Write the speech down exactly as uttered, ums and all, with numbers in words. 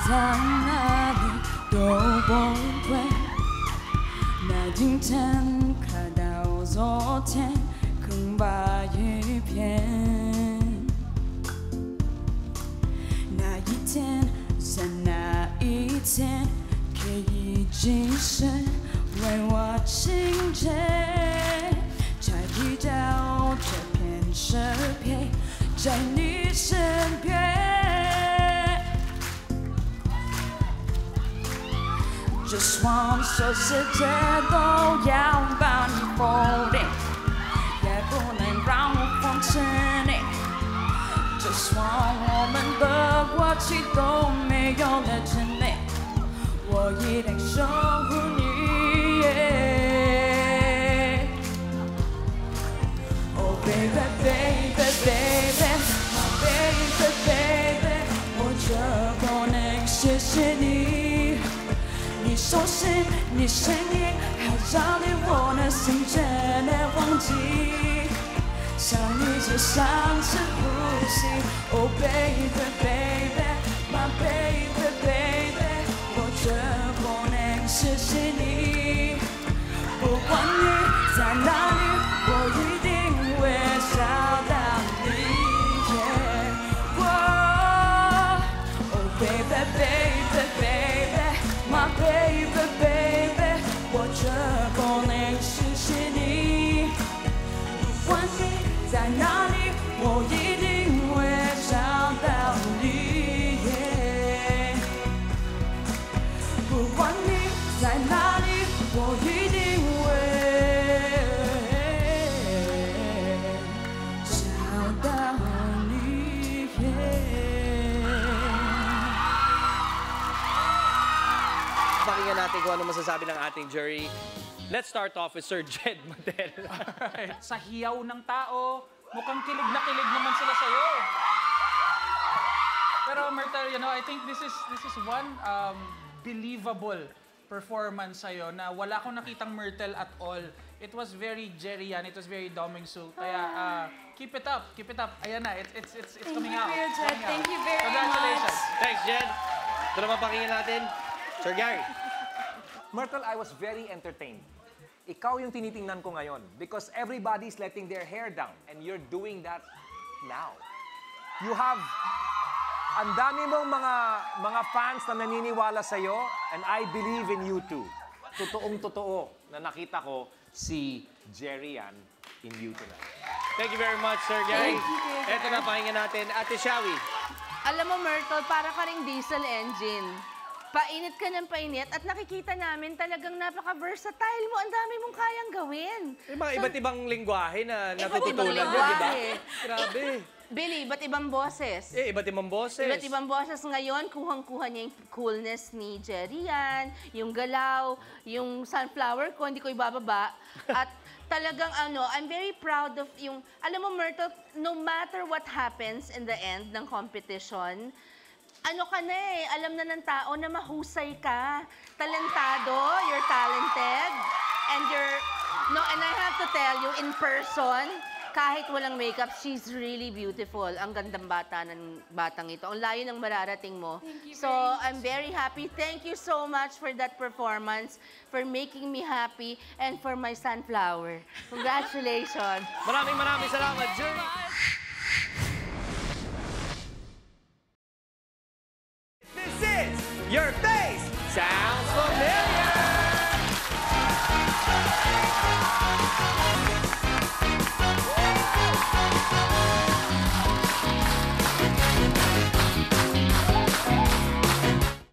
到哪里都不会。那今天看到昨天空白一片。那一天在哪一天可以及时为我倾切？才遇到这片诗篇，在你身边。Just want 说世界都要把你否定，也不能让我放弃你。Just want 我们的过去都没有了证明，我一定守护你。Oh baby baby baby my baby baby， 我这不能谢谢你。你手心，你声音，还让你我的心真的忘记，想你就像是呼吸。Oh baby baby my baby baby， 我绝不能失去你，不管你在哪里，我一定会找到你。Oh baby baby baby。My baby baby， 我绝不能失去你，不管你在哪里，我一定会找到你。不管你在哪里，我一定会找到你。 Pakinggan natin kung ano masasabi ng ating jury. Let's start off with Sir Jed Madel. Alright. Sa hiyaw ng tao, mukhang kilig na kilig naman sila sa'yo. Pero Myrtle, you know, I think this is this is one um, believable performance sa'yo na wala akong nakitang Myrtle at all. It was very Jerryan, it was very Doming Sue. Kaya uh, keep it up, keep it up. Ayan na, it's it's it's, it's coming out. Thank you, Jed. Thank you very Congratulations. much. Thanks, Jed. Ito naman pakinggan natin, Sir Gary. Myrtle, I was very entertained. Ikaw yung tinitingnan ko ngayon because everybody's letting their hair down and you're doing that now. You have, ang dami mong mga, mga fans na naniniwala sa'yo and I believe in you too. Totoong-totoo na nakita ko si Jerryan in you tonight. Thank you very much, Sir Gary. Thank you, Ito na pakinggan natin, Ate Shawi. Alam mo, Myrtle, para ka ring diesel engine. Painit ka ng painit at nakikita namin talagang napaka-versatile mo. Ang dami mong kayang gawin. May mga iba't ibang lingwahe na Iba't natututunan ibang nyo, di ba? lingwahe. Grabe. Billy, iba't ibang boses. Eh, iba't ibang boses. Iba't ibang boses ngayon, kuhang-kuha niya yung coolness ni Jerryan, yung galaw, yung sunflower ko, hindi ko ibababa. At talagang ano, I'm very proud of yung, alam mo Myrtle, no matter what happens in the end ng competition, ano ka na eh, alam na ng tao na mahusay ka. Talentado, you're talented, and you're, no, and I have to tell you, in person, kahit walang makeup, she's really beautiful. Ang gandang bata ng batang ito. Ang layo ng mararating mo. Thank you so, very much. I'm very happy. Thank you so much for that performance, for making me happy, and for my sunflower. Congratulations. Maraming maraming salamat, jury.